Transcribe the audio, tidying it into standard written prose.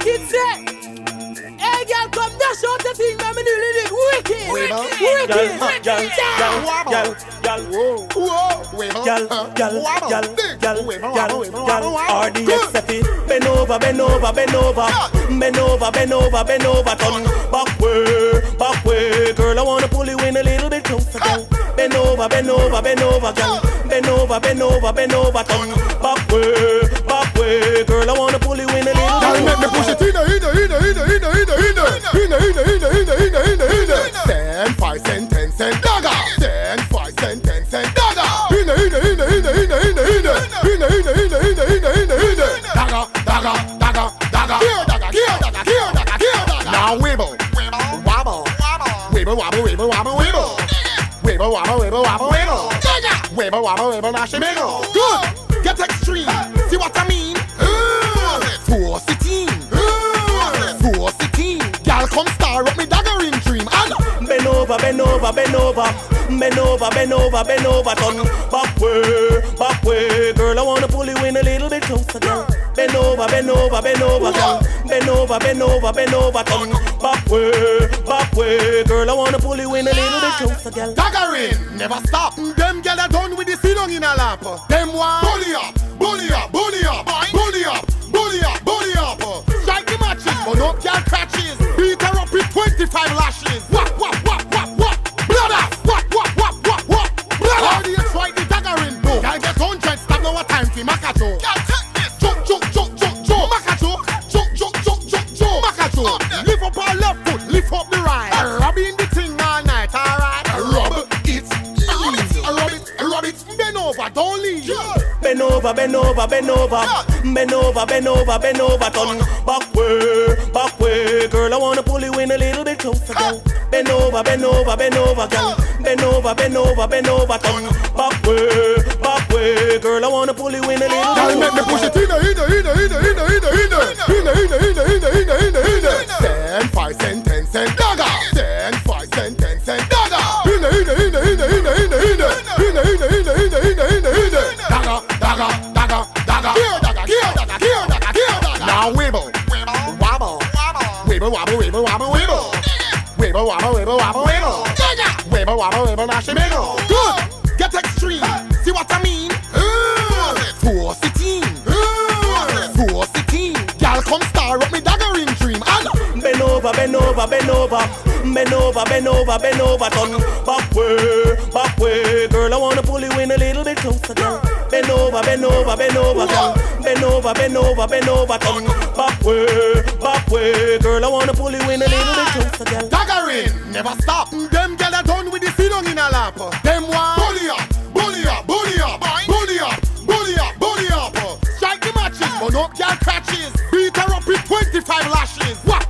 wicked set. Hey, girl, come dash out the thing, man. Me do it wicked. RDX Sefi, bend over, bend over, bend over, bend over, bend over, bend over, turn back way, girl. I wanna pull you in a little bit closer, girl. Bend over, girl. Bend over, turn back way, girl. I wanna pull you in a little bit. Girl, make me push it in. 10, 5 cent, 10 cent, dagger. 10, 5 cent, 10 cent, dagger. Dagger. Here, dagger. Now wibble, wobble. Wibble, wobble. Wibble, now she wiggle. Good, get extreme. See what I mean? Force it in. Girl, come star up me daggering dream. And bend over, turn back way, girl. I wanna pull you in a little bit closer, girl. Bend over, girl. Bend over, turn back way, girl. I wanna pull you in a little bit closer, girl. daggering, never stop. Them girl are done with the sit down in a lap. Them one bully up. Strike the matches, but no girl catches. Beat her up with 25 lashes. What? Blood off. What? Blood off. How do you try the daggering though? Girl get 100, stop no time for Makacho. Girl take this. Joke. Makacho. Lift up our left foot, lift up the right. Rubbing the thing all night, alright? Rub it. Bend over, don't leave. Bend over, turn back way, girl. I wanna pull you in a little bit closer, girl. Bend over, girl. Bend over, turn back way, girl. I wanna pull you in a little bit. Girl, make me push it in. 10, 5 cent, 10 cent, dagger. 10, 5 cent, 10 cent, dagger. Dagger. Here, dagger. Now wibble, wobble. Wibble, now she wiggle. Good, get extreme. See what I mean? Force it in. Girl, come star up me daggering dream. And bend over, turn back way, girl. I wanna pull you in a little bit closer, girl. Bend over, girl. Bend over, turn back way, girl. I wanna pull you in a little bit closer, girl. daggering, never stop. Them girl are done with the sit down in a lap. Them one bully up. Strike the matches, but no girl catches. Beat her up with 25 lashes. What?